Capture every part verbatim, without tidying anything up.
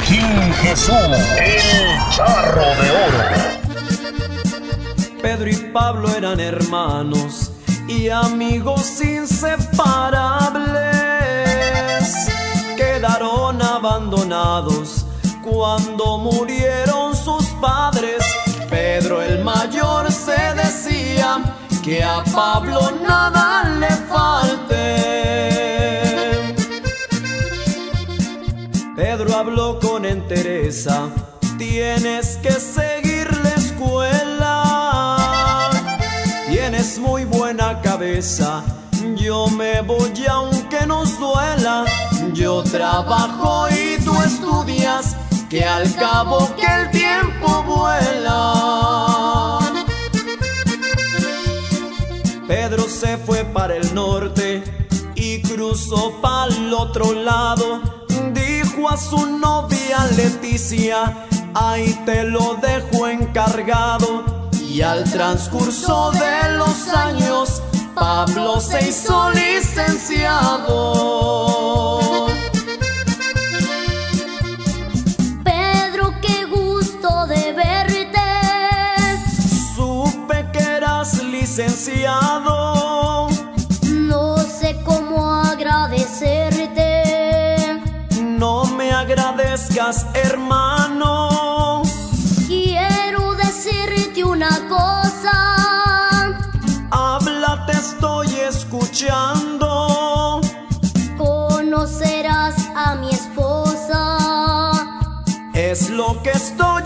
King Jesús, el charro de oro. Pedro y Pablo eran hermanos y amigos inseparables. Quedaron abandonados cuando murieron sus padres. Pedro el mayor se decía que a Pablo nada le falte. Pedro habló con entereza: tienes que seguir la escuela, tienes muy buena cabeza, yo me voy aunque nos duela. Yo trabajo y tú estudias, que al cabo que el tiempo vuela. Pedro se fue para el norte y cruzó para el otro lado. Dijo a su novia Leticia: ahí te lo dejo encargado. Y al transcurso de los años, Pablo se hizo licenciado. Pedro, qué gusto de verte. Supe que eras licenciado. No sé cómo agradecerte. No me agradezcas, hermano. Quiero decirte una cosa. Habla, te estoy escuchando. Conocerás a mi esposa. Es lo que estoy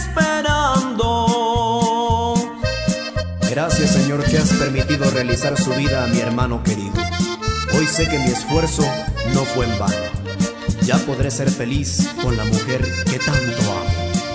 esperando. Gracias, Señor, que has permitido realizar su vida a mi hermano querido. Hoy sé que mi esfuerzo no fue en vano. Ya podré ser feliz con la mujer que tanto amo.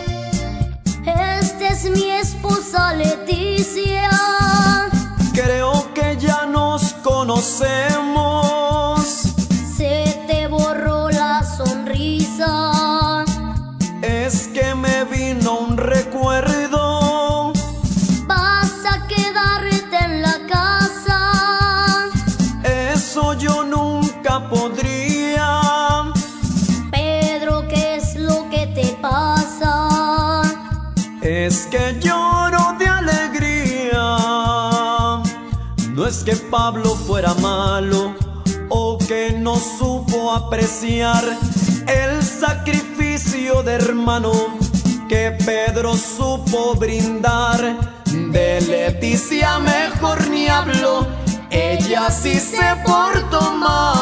Esta es mi esposa Leticia. Creo que ya nos conocemos. Se te borró la sonrisa. Es que me vino un recuerdo. Vas a quedarte en la casa. Eso yo nunca podría. Pedro, ¿qué es lo que te pasa? Es que lloro de alegría. No es que Pablo fuera malo o que no supo apreciar el sacrificio de hermano que Pedro supo brindar. De Leticia mejor ni hablo, ella sí se portó mal.